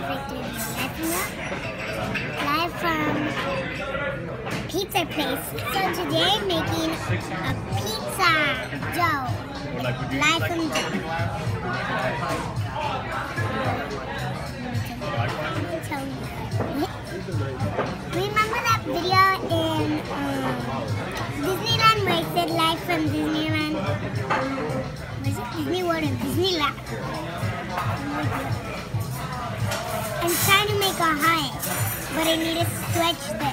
Live from pizza place. So today I'm making a pizza dough. Live from dough. Remember that video in Disneyland where it said live from Disneyland? Was it Disney World or Disneyland? I'm trying to make a heart, but I need to stretch this.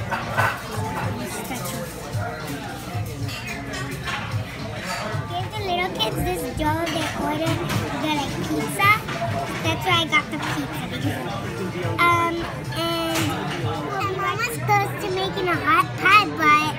Give the little kids this dough they order. They're like pizza. That's why I got the pizza. And I'm almost close to making a hot pie, but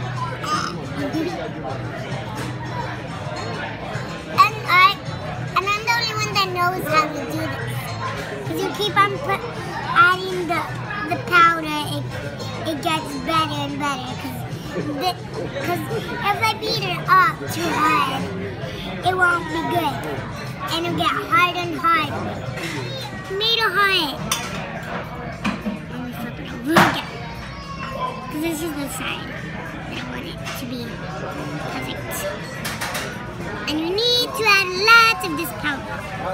and I'm the only one that knows how to do this. Because you keep on adding the powder, it gets better and better. Because if I beat it up too hard, it won't be good. And it'll get harder and harder. Made a heart. And we flip it over again. Because this is the side that I want it to be perfect. And you need to add lots of this powder.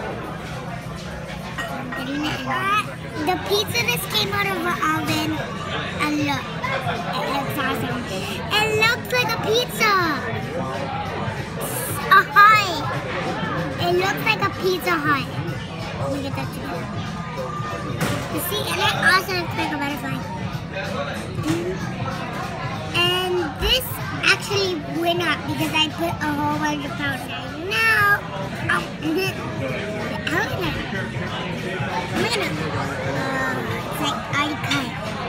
The pizza just came out of the oven, and look, it looks awesome. It looks like a pizza. A heart. It looks like a Pizza Hut. Let me get that together. You see, and it also looks like a butterfly. And this actually went up because I put a whole bunch of powder. Now, it's like already cut.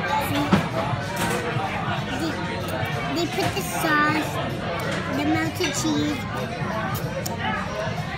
See? They put the sauce, the melted cheese,